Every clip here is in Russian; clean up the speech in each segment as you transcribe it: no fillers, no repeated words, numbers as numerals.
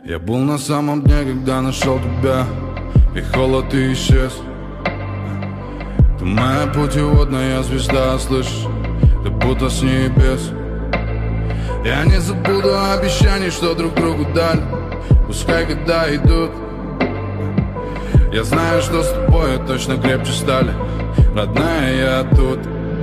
Я был на самом дне, когда нашел тебя, и холод и исчез. Ты моя путеводная звезда, слышишь, ты будто с небес. Я не забуду обещаний, что друг другу дали, пускай года идут. Я знаю, что с тобой точно крепче стали, родная, я тут.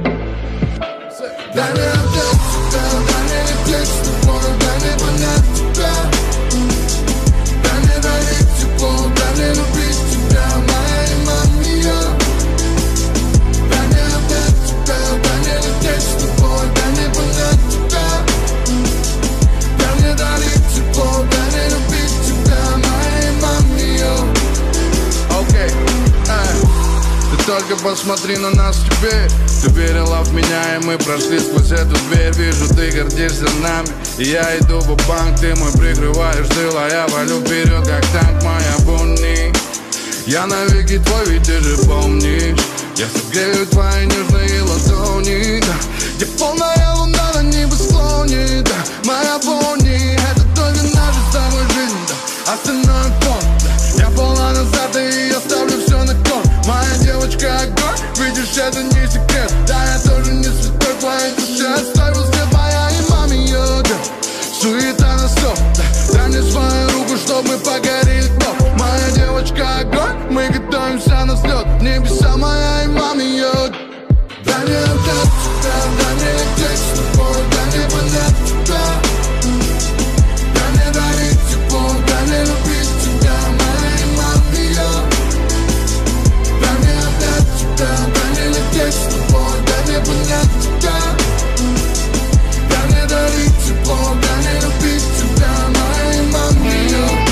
Дай мне обнять тебя, дай мне лететь с тобой, дай мне понять тебя. Дай мне дарить тепло, дай мне любить тебя, моя имамия. Дай мне обнять тебя, дай мне лететь с тобой, дай мне понять тебя. Дай мне дарить тепло, дай мне любить тебя, моя имамия. Окей, ты только посмотри на нас теперь. Ты верила в меня, и мы прошли сквозь эту дверь. Вижу, ты гордишься нами, и я иду в банк. Ты мой прикрываешь тыл, а я валю вперед, как танк, моя буни. Я навеки твой, ведь ты же помнишь. Я согрею твои нежные ладони, да. Где полная луна на небосклоне, да. Моя буни, это только наша с тобой жизнь, да. Остальное фон, да. Я полна назад, и я ставлю все на кон. Моя девочка огонь, видишь, это не секрет. Да, я тоже не святой, твоей душе оставил след, моя имамия, да. Суета на стоп, да. Дай мне свою руку, чтоб мы погорели вновь. Моя девочка огонь, мы готовимся на взлет. В небеса моя имамия. Дай мне обнять тебя, дай мне лететь с тобой, дай мне понять тебя. Дай мне дарить тепло, дай мне любить тебя, моя имамия. Дай мне обнять тебя, дай мне лететь с тобой, дай мне понять тебя. Дай мне дарить тепло, дай мне любить тебя, моя имамия.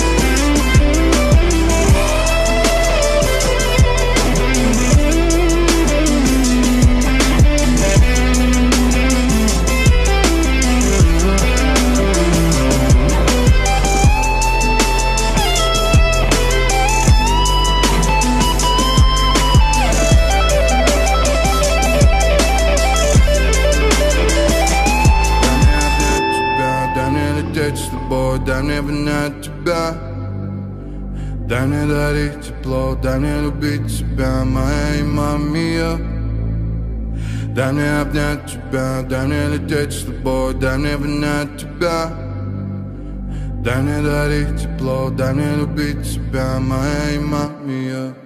С тобой, дай мне понять тебя. Дай мне дарить тепло, дай мне любить тебя, моя имамия. Дай мне обнять тебя, дай мне лететь с тобой, дай мне понять тебя. Дай мне дарить тепло, дай мне любить тебя, моя имамия.